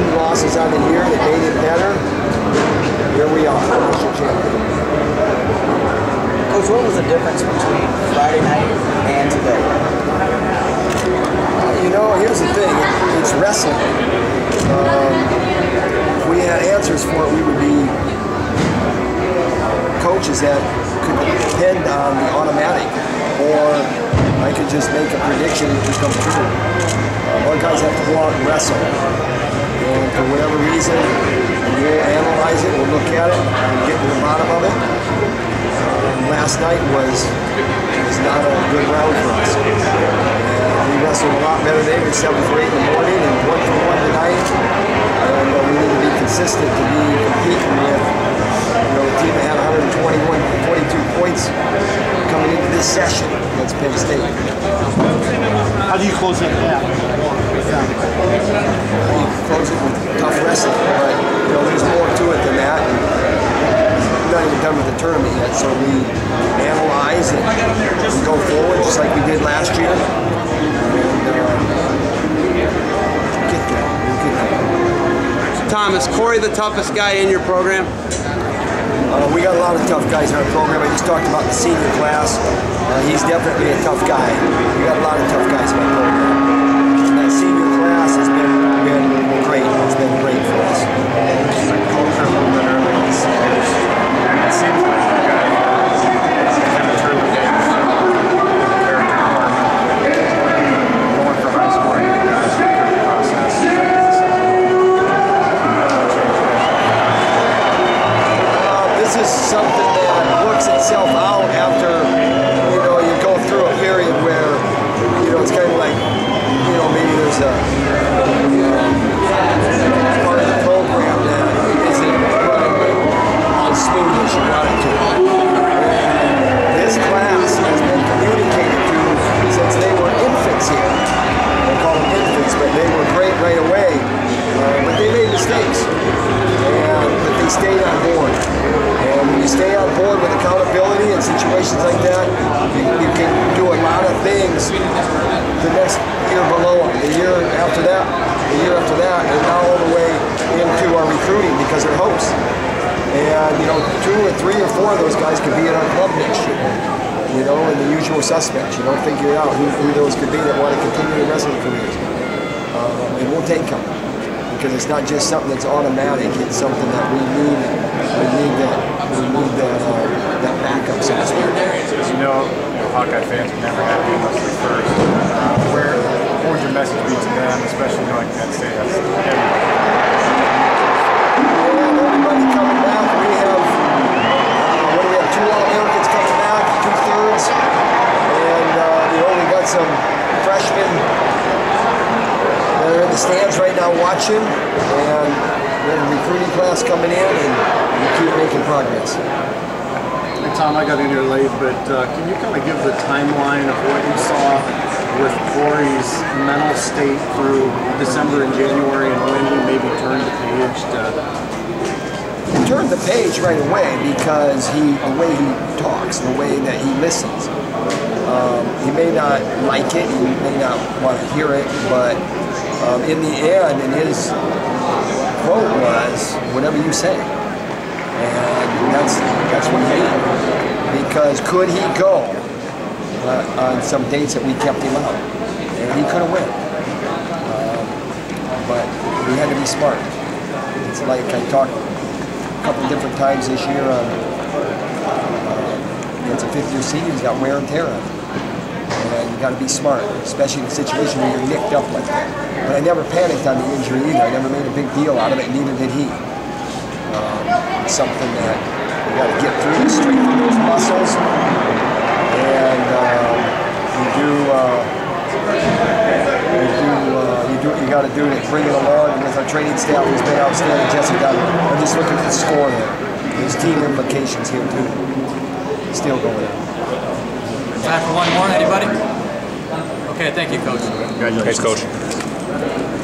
losses on the year that made it better. Here we are, national champion. Coach, what was the difference between Friday night and today? You know, here's the thing. It's wrestling. If we had answers for it, we would be coaches that could depend on the automatic, or I could just make a prediction and it would come true. Our guys have to go out and wrestle. And for whatever reason, we'll analyze it, we'll look at it, we'll get to the bottom of it. Last night was not a good round for us. We wrestled a lot better today. We were 7 for 8 in the morning and 1 for 1 tonight. And we need to be consistent to be competing with a team that had 22 points coming into this session against Penn State. How do you close that gap? We close it with tough wrestling, but there's more to it than that. We're not even done with the tournament yet, so we analyze and we go forward just like we did last year. And get there. We'll get there. Tom, is Corey the toughest guy in your program? We got a lot of tough guys in our program. I just talked about the senior class. He's definitely a tough guy. We got a lot of tough guys in our program. And that senior class has been great. It's been great for us. It seems like you guys kind of turned the game in the character department. Going from high school, you guys went through the process. This is something that works itself out after, you go through a period where, it's kind of like, maybe there's a part of the program that isn't running as smooth as you want it to. And this class has been communicated to since they were infants here. They call them infants, but they were great right away. But they made mistakes. But they stayed on board. And when you stay on board with accountability in situations like that, you can do a lot of things the next year below them, the year after that, and now all the way into our recruiting because they're hosts. And 2 or 3 or 4 of those guys could be in our club next year. And the usual suspects. Figure out who those could be that want to continue their wrestling careers. And we'll take them. Because it's not just something that's automatic, it's something that we need that backup. So as Hawkeye fans have never had you unless they're first. What would your message be to them, especially knowing Penn State has everybody? Everybody coming back. We have 2 All-Americans coming back, 2/3, and we got some freshmen that are in the stands right now watching, and we have a recruiting class coming in, and we keep making progress. Hey Tom, I got in here late, but can you kind of give the timeline of what you saw with Corey's mental state through December and January, and when he maybe turned the page to... He turned the page right away because the way he talks, the way that he listens. He may not like it, he may not want to hear it, but in the end, and his quote was, "Whatever you say." And that's what he did. Because could he go on some dates that we kept him out? And he could have went. But we had to be smart. It's like I talked a couple different times this year on it's a 5th-year senior, he's got wear and tear on him. And you got to be smart, especially in a situation where you're nicked up like that. But I never panicked on the injury either. I never made a big deal out of it, neither did he. It's something that you got to get through to strengthen those muscles. And you do what you got to do to bring it along. And with our training staff who's been outstanding, Jesse, I'm just looking at the score there. There's team implications here too. Still going on. Time for one more, anybody? Okay, thank you, Coach. Congratulations. Thanks, Coach.